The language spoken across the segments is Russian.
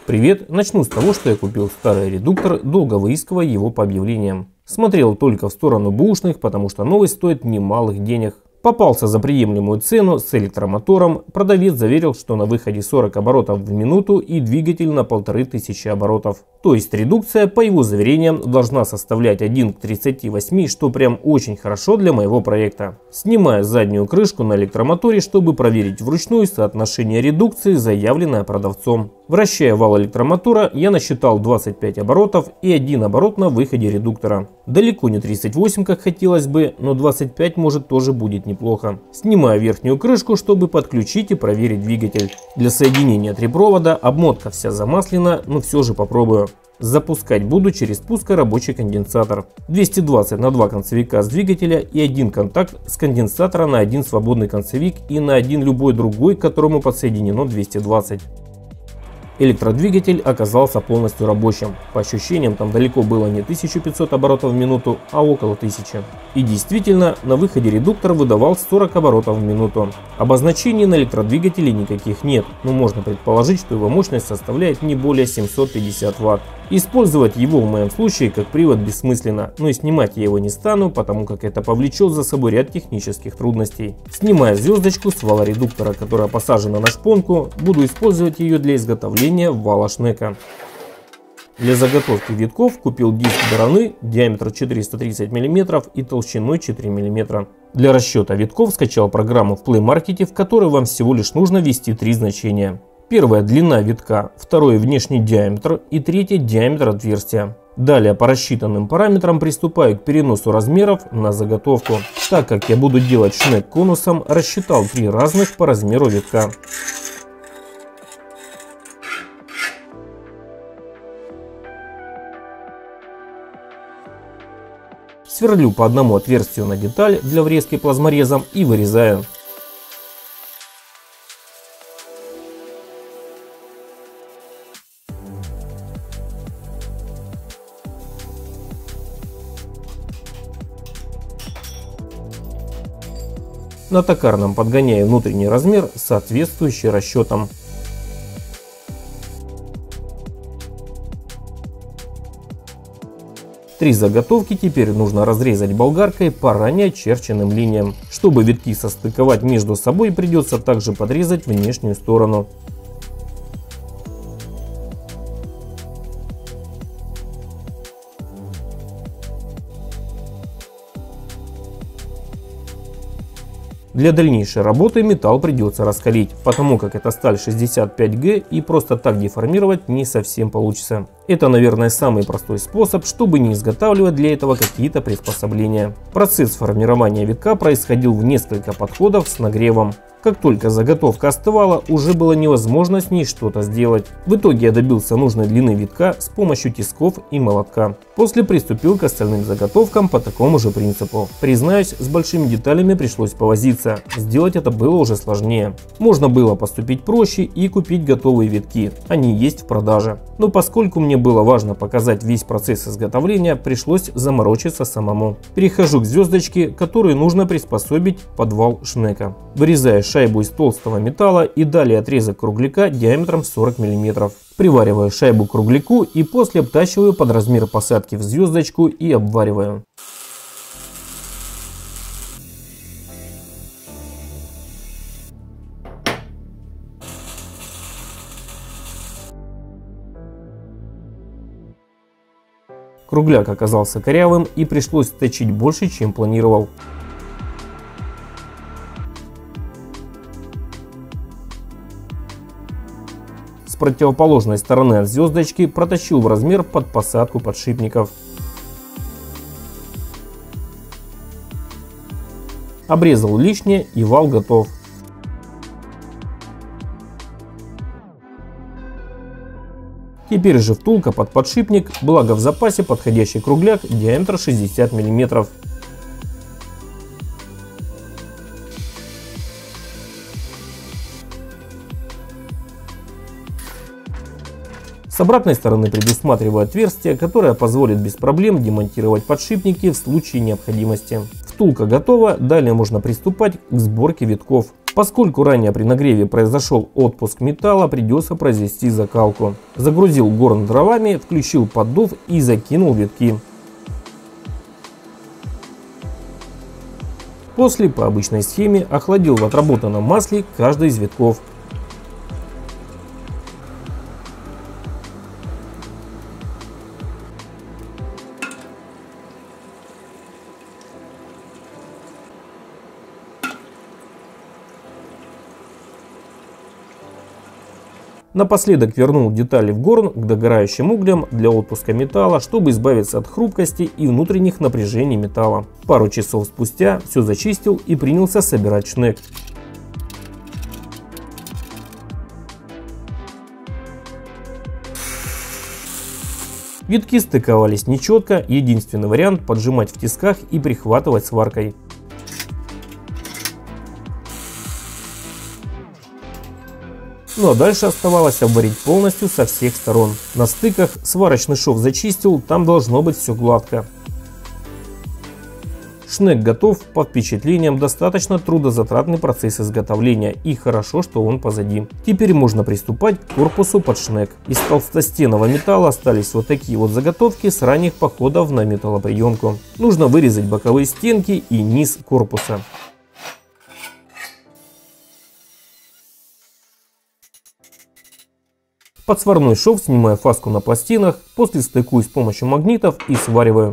Привет! Начну с того, что я купил старый редуктор, долго выискивая его по объявлениям. Смотрел только в сторону бэушных, потому что новый стоит немалых денег. Попался за приемлемую цену с электромотором. Продавец заверил, что на выходе 40 оборотов в минуту и двигатель на 1500 оборотов. То есть редукция, по его заверениям, должна составлять 1 к 38, что прям очень хорошо для моего проекта. Снимаю заднюю крышку на электромоторе, чтобы проверить вручную соотношение редукции, заявленное продавцом. Вращая вал электромотора, я насчитал 25 оборотов и 1 оборот на выходе редуктора. Далеко не 38, как хотелось бы, но 25 может тоже будет неплохо. Снимаю верхнюю крышку, чтобы подключить и проверить двигатель. Для соединения 3 провода, обмотка вся замаслена, но все же попробую. Запускать буду через пускорабочий конденсатор. 220 на 2 концевика с двигателя и 1 контакт с конденсатора на 1 свободный концевик и на 1 любой другой, к которому подсоединено 220. Электродвигатель оказался полностью рабочим. По ощущениям, там далеко было не 1500 оборотов в минуту, а около 1000. И действительно, на выходе редуктор выдавал 40 оборотов в минуту. Обозначений на электродвигателе никаких нет, но можно предположить, что его мощность составляет не более 750 Вт. Использовать его в моем случае как привод бессмысленно, но и снимать я его не стану, потому как это повлечет за собой ряд технических трудностей. Снимая звездочку с вала редуктора, которая посажена на шпонку, буду использовать ее для изготовления вала шнека. Для заготовки витков купил диск Дораны, диаметр 430 мм и толщиной 4 мм. Для расчета витков скачал программу в Play Market, в которой вам всего лишь нужно ввести 3 значения. Первое — длина витка, второе — внешний диаметр и третье — диаметр отверстия. Далее по рассчитанным параметрам приступаю к переносу размеров на заготовку. Так как я буду делать шнек конусом, рассчитал 3 разных по размеру витка. Сверлю по одному отверстию на деталь для врезки плазморезом и вырезаю. На токарном подгоняю внутренний размер, соответствующий расчетам. Три заготовки теперь нужно разрезать болгаркой по ранее очерченным линиям. Чтобы витки состыковать между собой, придется также подрезать внешнюю сторону. Для дальнейшей работы металл придется раскалить, потому как это сталь 65Г и просто так деформировать не совсем получится. Это, наверное, самый простой способ, чтобы не изготавливать для этого какие-то приспособления. Процесс формирования витка происходил в несколько подходов с нагревом. Как только заготовка остывала, уже было невозможно с ней что-то сделать. В итоге я добился нужной длины витка с помощью тисков и молотка. После приступил к остальным заготовкам по такому же принципу. Признаюсь, с большими деталями пришлось повозиться. Сделать это было уже сложнее. Можно было поступить проще и купить готовые витки. Они есть в продаже. Но поскольку мне было важно показать весь процесс изготовления, пришлось заморочиться самому. Перехожу к звездочке, которую нужно приспособить под вал шнека. Вырезаю шайбу из толстого металла и далее отрезок кругляка диаметром 40 мм. Привариваю шайбу к кругляку и после обтачиваю под размер посадки в звездочку и обвариваю. Кругляк оказался корявым и пришлось точить больше, чем планировал. С противоположной стороны от звездочки протащил в размер под посадку подшипников. Обрезал лишнее и вал готов. Теперь же втулка под подшипник, благо в запасе подходящий кругляк диаметр 60 мм. С обратной стороны предусматриваю отверстие, которое позволит без проблем демонтировать подшипники в случае необходимости. Втулка готова, далее можно приступать к сборке витков. Поскольку ранее при нагреве произошел отпуск металла, придется произвести закалку. Загрузил горн дровами, включил поддув и закинул витки. После по обычной схеме охладил в отработанном масле каждый из витков. Напоследок вернул детали в горн к догорающим углям для отпуска металла, чтобы избавиться от хрупкости и внутренних напряжений металла. Пару часов спустя все зачистил и принялся собирать шнек. Витки стыковались нечетко, единственный вариант — поджимать в тисках и прихватывать сваркой. Ну а дальше оставалось обварить полностью со всех сторон. На стыках сварочный шов зачистил, там должно быть все гладко. Шнек готов, по впечатлениям достаточно трудозатратный процесс изготовления, и хорошо, что он позади. Теперь можно приступать к корпусу под шнек. Из толстостенного металла остались вот такие вот заготовки с ранних походов на металлоприемку. Нужно вырезать боковые стенки и низ корпуса. Под сварной шов снимаю фаску на пластинах, после стыкую с помощью магнитов и свариваю.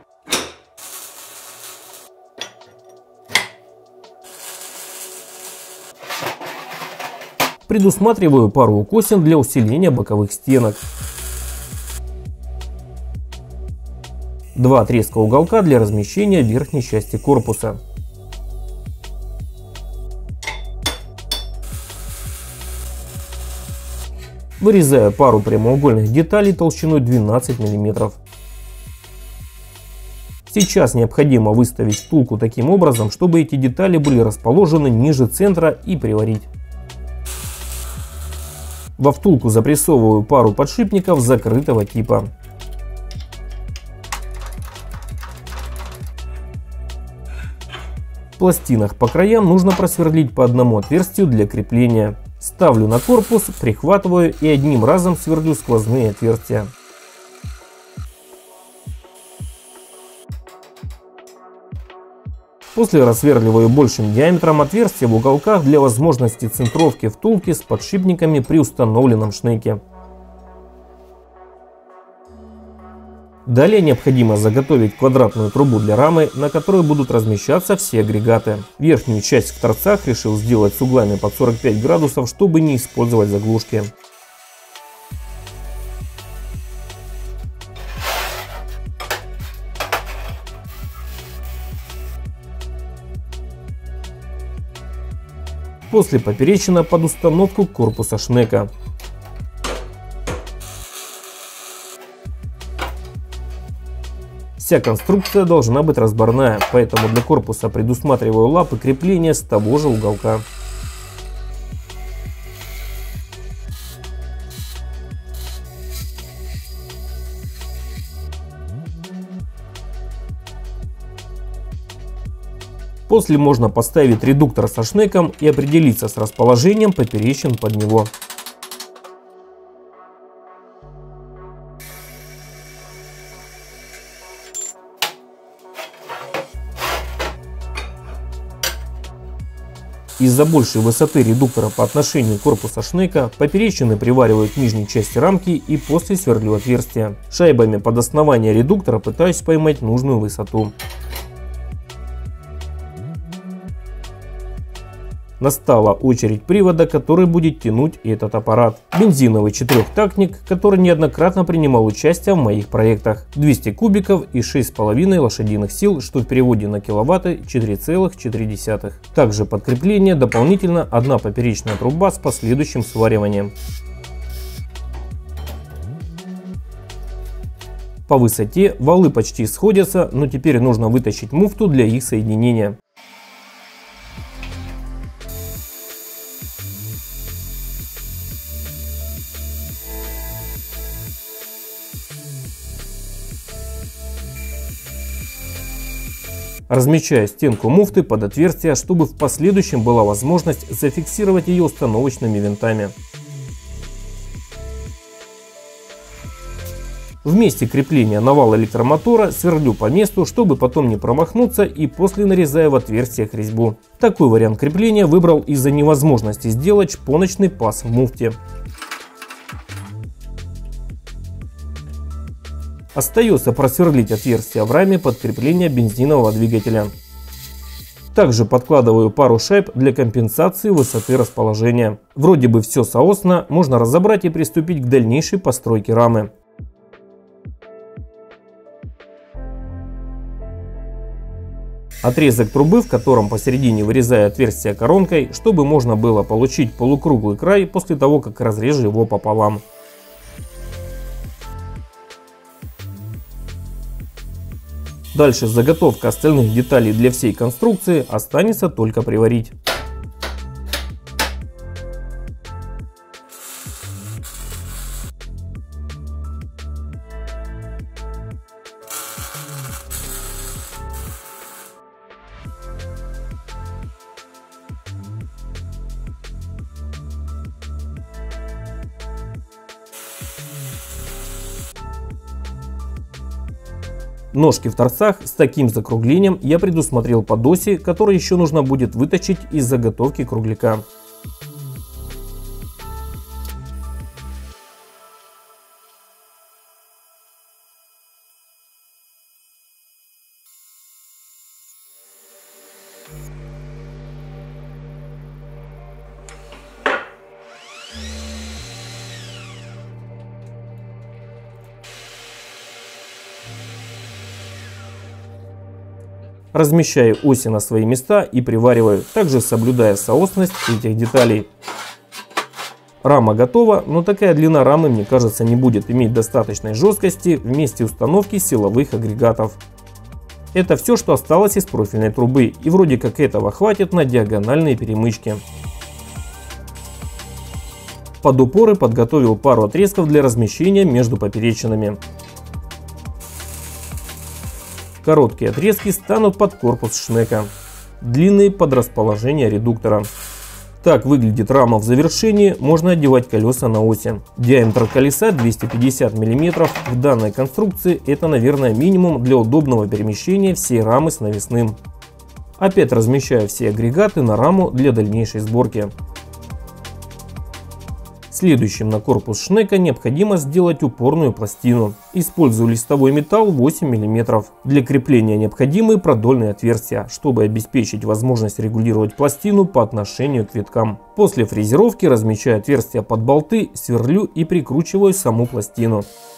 Предусматриваю пару укосин для усиления боковых стенок. 2 отрезка уголка для размещения верхней части корпуса. Вырезаю пару прямоугольных деталей толщиной 12 мм. Сейчас необходимо выставить втулку таким образом, чтобы эти детали были расположены ниже центра, и приварить. Во втулку запрессовываю пару подшипников закрытого типа. В пластинах по краям нужно просверлить по одному отверстию для крепления. Ставлю на корпус, прихватываю и одним разом сверлю сквозные отверстия. После рассверливаю большим диаметром отверстия в уголках для возможности центровки втулки с подшипниками при установленном шнеке. Далее необходимо заготовить квадратную трубу для рамы, на которой будут размещаться все агрегаты. Верхнюю часть в торцах решил сделать с углами под 45 градусов, чтобы не использовать заглушки. После поперечина под установку корпуса шнека. Вся конструкция должна быть разборная, поэтому для корпуса предусматриваю лапы крепления с того же уголка. После можно поставить редуктор со шнеком и определиться с расположением поперечин под него. Из-за большей высоты редуктора по отношению к корпусу шнека поперечины привариваю к нижней части рамки и после сверлю отверстия. Шайбами под основание редуктора пытаюсь поймать нужную высоту. Настала очередь привода, который будет тянуть этот аппарат. Бензиновый четырехтактник, который неоднократно принимал участие в моих проектах. 200 кубиков и 6,5 лошадиных сил, что в переводе на киловатты 4,4. Также под крепление дополнительно одна поперечная труба с последующим свариванием. По высоте валы почти сходятся, но теперь нужно вытащить муфту для их соединения. Размечаю стенку муфты под отверстие, чтобы в последующем была возможность зафиксировать ее установочными винтами. В месте крепления на вал электромотора сверлю по месту, чтобы потом не промахнуться, и после нарезаю в отверстиях резьбу. Такой вариант крепления выбрал из-за невозможности сделать шпоночный паз в муфте. Остается просверлить отверстие в раме под крепление бензинового двигателя. Также подкладываю пару шайб для компенсации высоты расположения. Вроде бы все соосно, можно разобрать и приступить к дальнейшей постройке рамы. Отрезок трубы, в котором посередине вырезаю отверстие коронкой, чтобы можно было получить полукруглый край после того, как разрежу его пополам. Дальше заготовка остальных деталей для всей конструкции, останется только приварить. Ножки в торцах с таким закруглением я предусмотрел под оси, которые еще нужно будет выточить из заготовки кругляка. Размещаю оси на свои места и привариваю, также соблюдая соосность этих деталей. Рама готова, но такая длина рамы, мне кажется, не будет иметь достаточной жесткости в месте установки силовых агрегатов. Это все, что осталось из профильной трубы, и вроде как этого хватит на диагональные перемычки. Под упоры подготовил пару отрезков для размещения между поперечинами. Короткие отрезки станут под корпус шнека, длинные под расположение редуктора. Так выглядит рама в завершении, можно одевать колеса на оси. Диаметр колеса 250 мм, в данной конструкции это, наверное, минимум для удобного перемещения всей рамы с навесным. Опять размещаю все агрегаты на раму для дальнейшей сборки. Следующим на корпус шнека необходимо сделать упорную пластину. Использую листовой металл 8 мм. Для крепления необходимы продольные отверстия, чтобы обеспечить возможность регулировать пластину по отношению к виткам. После фрезеровки размечаю отверстия под болты, сверлю и прикручиваю саму пластину.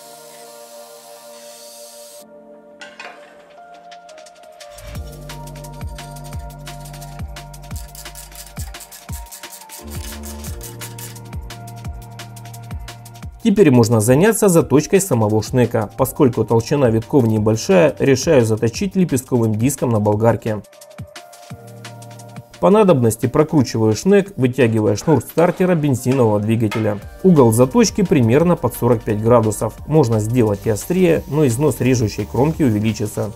Теперь можно заняться заточкой самого шнека. Поскольку толщина витков небольшая, решаю заточить лепестковым диском на болгарке. По надобности прокручиваю шнек, вытягивая шнур стартера бензинового двигателя. Угол заточки примерно под 45 градусов. Можно сделать и острее, но износ режущей кромки увеличится.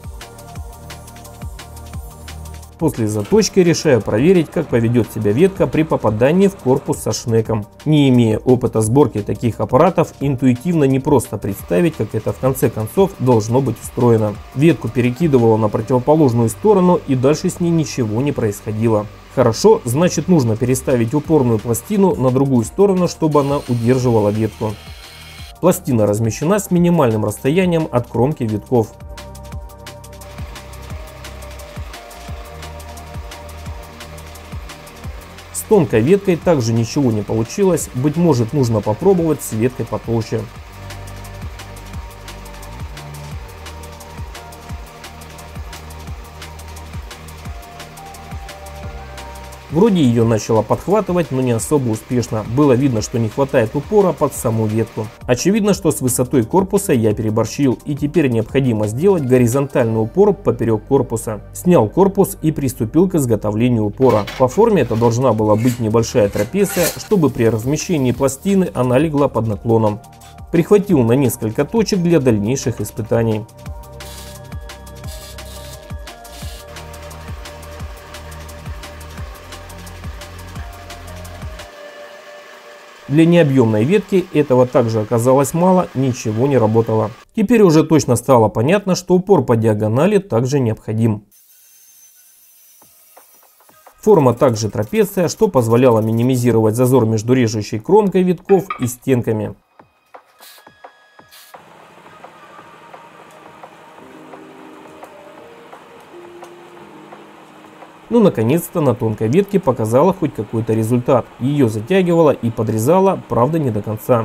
После заточки решаю проверить, как поведет себя ветка при попадании в корпус со шнеком. Не имея опыта сборки таких аппаратов, интуитивно не просто представить, как это в конце концов должно быть устроено. Ветку перекидывало на противоположную сторону, и дальше с ней ничего не происходило. Хорошо, значит нужно переставить упорную пластину на другую сторону, чтобы она удерживала ветку. Пластина размещена с минимальным расстоянием от кромки витков. С тонкой веткой также ничего не получилось, быть может нужно попробовать с веткой потолще. Вроде ее начало подхватывать, но не особо успешно. Было видно, что не хватает упора под саму ветку. Очевидно, что с высотой корпуса я переборщил, и теперь необходимо сделать горизонтальный упор поперек корпуса. Снял корпус и приступил к изготовлению упора. По форме это должна была быть небольшая трапеция, чтобы при размещении пластины она легла под наклоном. Прихватил на несколько точек для дальнейших испытаний. Для необъемной ветки этого также оказалось мало, ничего не работало. Теперь уже точно стало понятно, что упор по диагонали также необходим. Форма также трапеция, что позволяло минимизировать зазор между режущей кромкой витков и стенками. Ну, наконец-то на тонкой ветке показала хоть какой-то результат. Ее затягивала и подрезала, правда не до конца.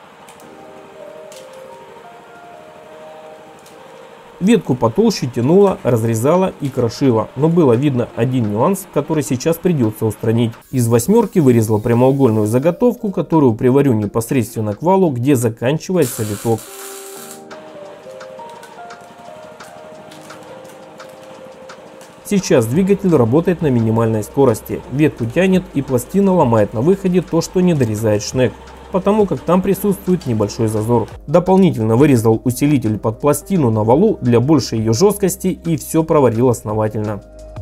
Ветку потолще тянула, разрезала и крошила, но было видно один нюанс, который сейчас придется устранить. Из восьмерки вырезал прямоугольную заготовку, которую приварю непосредственно к валу, где заканчивается виток. Сейчас двигатель работает на минимальной скорости, ветку тянет и пластина ломает на выходе то, что не дорезает шнек, потому как там присутствует небольшой зазор. Дополнительно вырезал усилитель под пластину на валу для большей ее жесткости и все проварил основательно.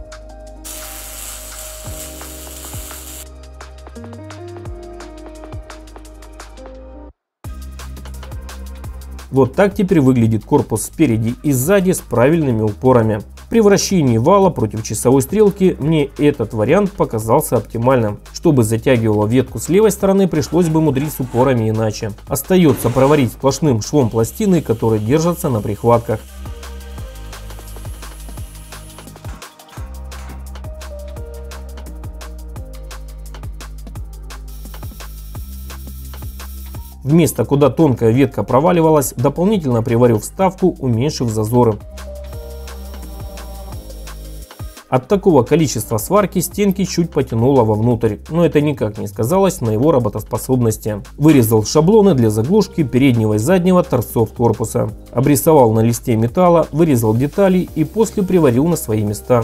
Вот так теперь выглядит корпус спереди и сзади с правильными упорами. При вращении вала против часовой стрелки мне этот вариант показался оптимальным. Чтобы затягивало ветку с левой стороны, пришлось бы мудрить с упорами иначе. Остается проварить сплошным швом пластины, которые держатся на прихватках. В место, куда тонкая ветка проваливалась, дополнительно приварю вставку, уменьшив зазоры. От такого количества сварки стенки чуть потянуло вовнутрь, но это никак не сказалось на его работоспособности. Вырезал шаблоны для заглушки переднего и заднего торцов корпуса. Обрисовал на листе металла, вырезал детали и после приварил на свои места.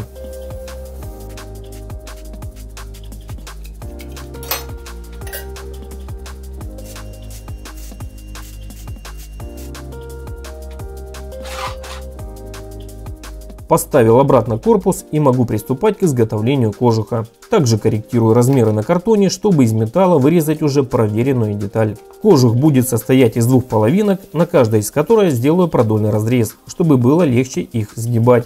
Поставил обратно корпус и могу приступать к изготовлению кожуха. Также корректирую размеры на картоне, чтобы из металла вырезать уже проверенную деталь. Кожух будет состоять из двух половинок, на каждой из которой сделаю продольный разрез, чтобы было легче их сгибать.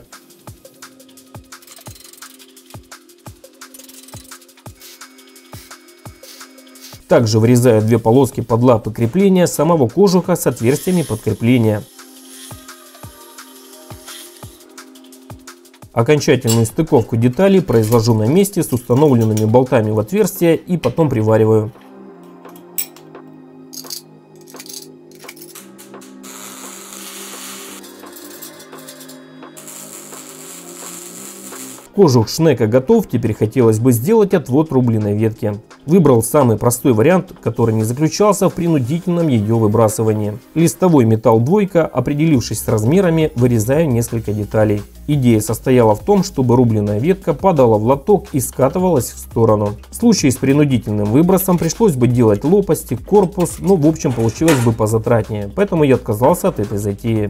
Также вырезаю две полоски под лапы крепления самого кожуха с отверстиями под крепление. Окончательную стыковку деталей произвожу на месте с установленными болтами в отверстия и потом привариваю. Кожух шнека готов, теперь хотелось бы сделать отвод рубленой ветки. Выбрал самый простой вариант, который не заключался в принудительном ее выбрасывании. Листовой металл двойка, определившись с размерами, вырезаю несколько деталей. Идея состояла в том, чтобы рубленая ветка падала в лоток и скатывалась в сторону. В случае с принудительным выбросом пришлось бы делать лопасти, корпус, но в общем получилось бы позатратнее, поэтому я отказался от этой затеи.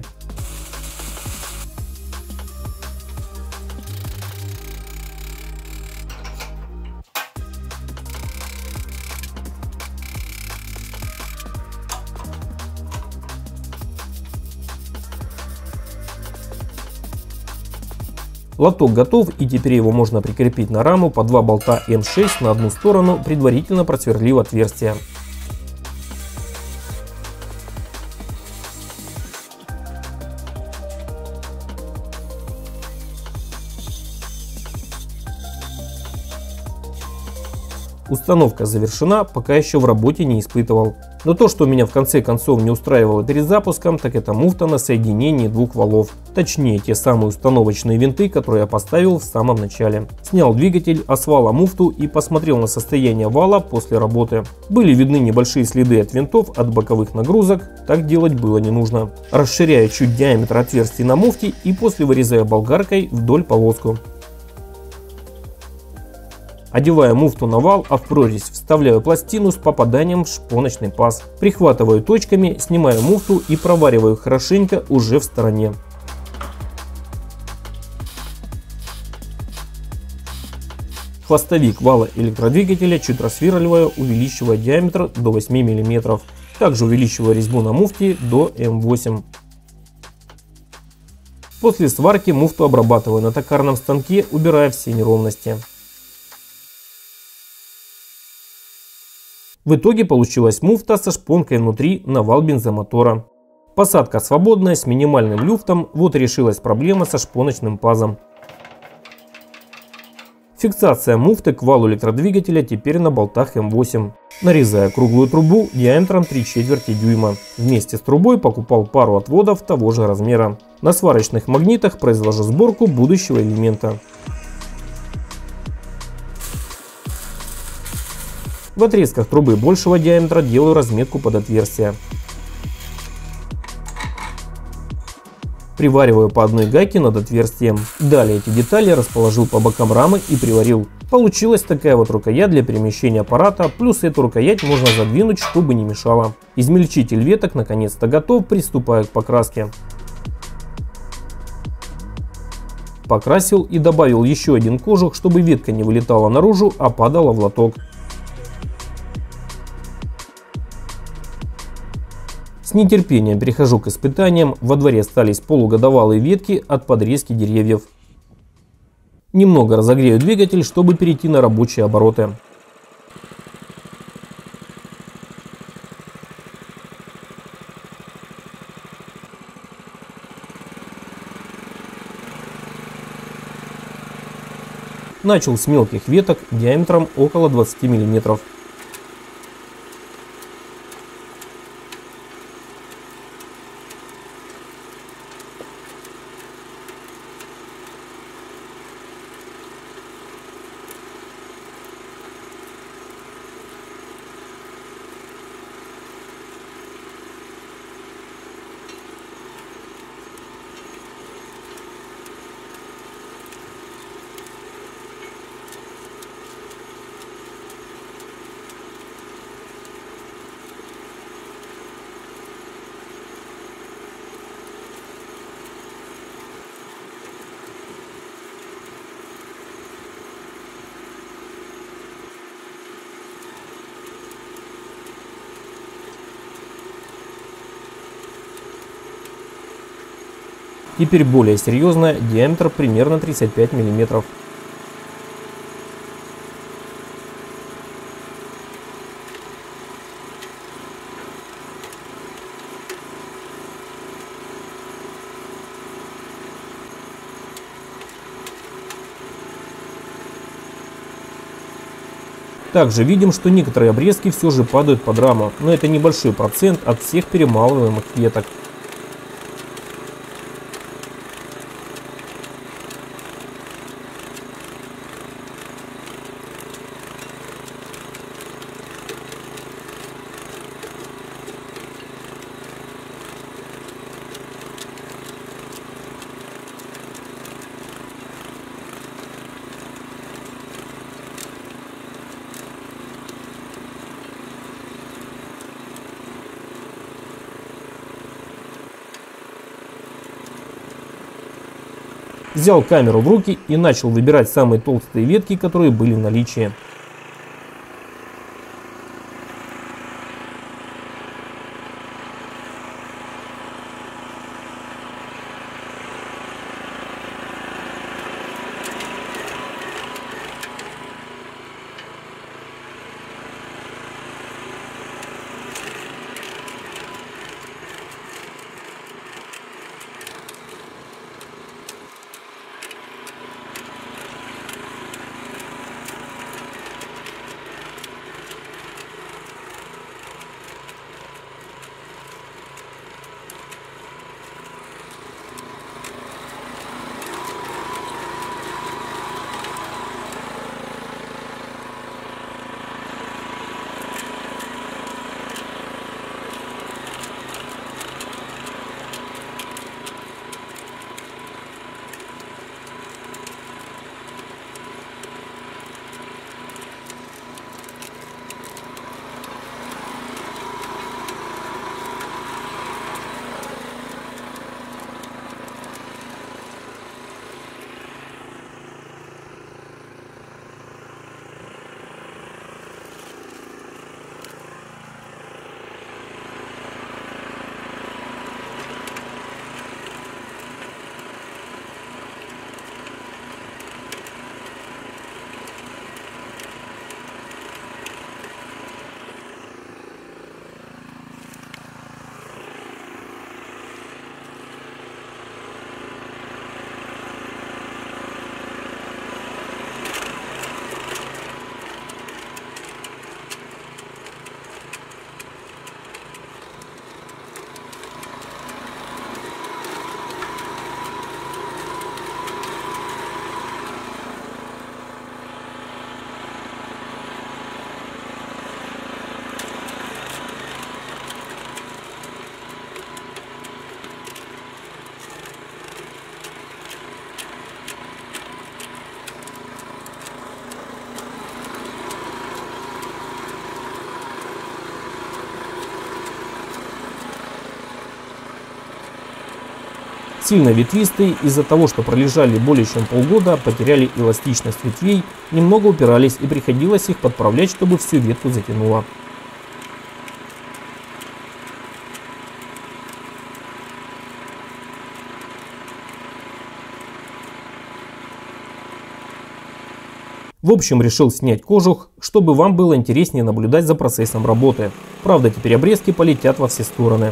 Лоток готов, и теперь его можно прикрепить на раму по два болта М6 на одну сторону, предварительно просверлив отверстие. Установка завершена, пока еще в работе не испытывал. Но то, что меня в конце концов не устраивало перед запуском, так это муфта на соединении двух валов. Точнее, те самые установочные винты, которые я поставил в самом начале. Снял двигатель, освала муфту и посмотрел на состояние вала после работы. Были видны небольшие следы от винтов, от боковых нагрузок, так делать было не нужно. Расширяю чуть диаметр отверстий на муфте и после вырезаю болгаркой вдоль полоску. Одеваю муфту на вал, а в прорезь вставляю пластину с попаданием в шпоночный паз. Прихватываю точками, снимаю муфту и провариваю хорошенько уже в стороне. Хвостовик вала электродвигателя чуть просверливая, увеличивая диаметр до 8 мм. Также увеличивая резьбу на муфте до М8. После сварки муфту обрабатываю на токарном станке, убирая все неровности. В итоге получилась муфта со шпонкой внутри на вал бензомотора. Посадка свободная, с минимальным люфтом, вот и решилась проблема со шпоночным пазом. Фиксация муфты к валу электродвигателя теперь на болтах М8. Нарезая круглую трубу диаметром 3/4 дюйма. Вместе с трубой покупал пару отводов того же размера. На сварочных магнитах произвожу сборку будущего элемента. В отрезках трубы большего диаметра делаю разметку под отверстие. Привариваю по одной гайке над отверстием. Далее эти детали расположил по бокам рамы и приварил. Получилась такая вот рукоять для перемещения аппарата, плюс эту рукоять можно задвинуть, чтобы не мешало. Измельчитель веток наконец-то готов, приступаю к покраске. Покрасил и добавил еще один кожух, чтобы ветка не вылетала наружу, а падала в лоток. С нетерпением перехожу к испытаниям. Во дворе остались полугодовалые ветки от подрезки деревьев. Немного разогрею двигатель, чтобы перейти на рабочие обороты. Начал с мелких веток диаметром около 20 мм. Теперь более серьезная, диаметр примерно 35 мм. Также видим, что некоторые обрезки все же падают под раму, но это небольшой процент от всех перемалываемых веток. Взял камеру в руки и начал выбирать самые толстые ветки, которые были в наличии. Сильно ветвистые, из-за того, что пролежали более чем полгода, потеряли эластичность ветвей, немного упирались и приходилось их подправлять, чтобы всю ветку затянуло. В общем, решил снять кожух, чтобы вам было интереснее наблюдать за процессом работы. Правда, теперь обрезки полетят во все стороны.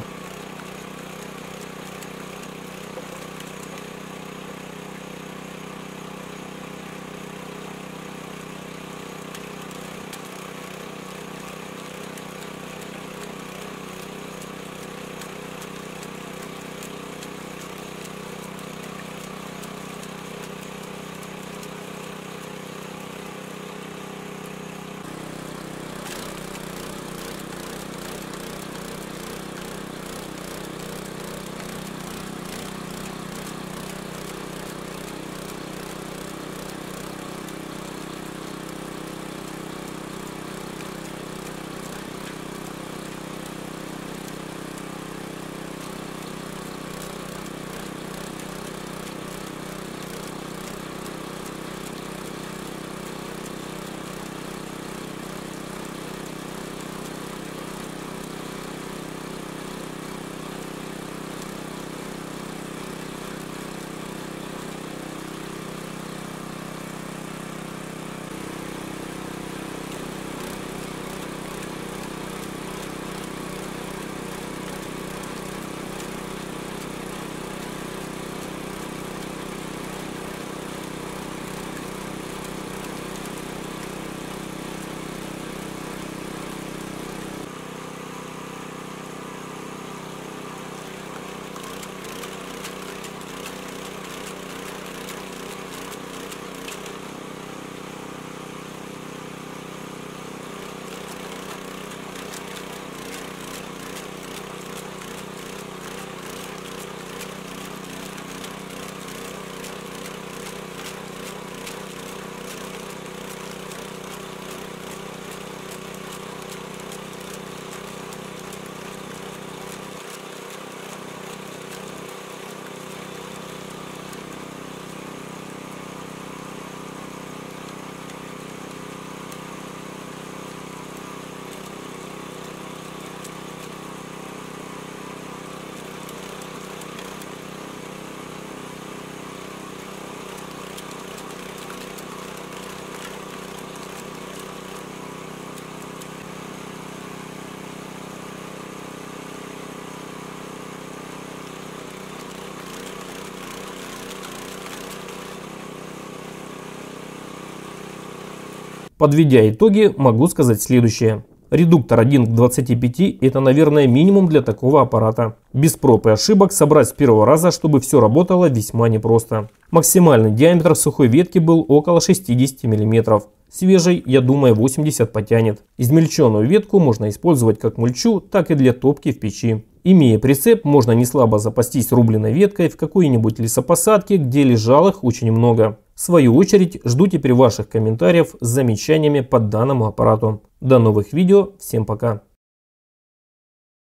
Подведя итоги, могу сказать следующее. Редуктор 1 к 25 это, наверное, минимум для такого аппарата. Без проб и ошибок собрать с первого раза, чтобы все работало, весьма непросто. Максимальный диаметр сухой ветки был около 60 мм. Свежей, я думаю, 80 потянет. Измельченную ветку можно использовать как мульчу, так и для топки в печи. Имея прицеп, можно неслабо запастись рубленой веткой в какой-нибудь лесопосадке, где лежалых очень много. В свою очередь, жду теперь ваших комментариев с замечаниями по данному аппарату. До новых видео, всем пока!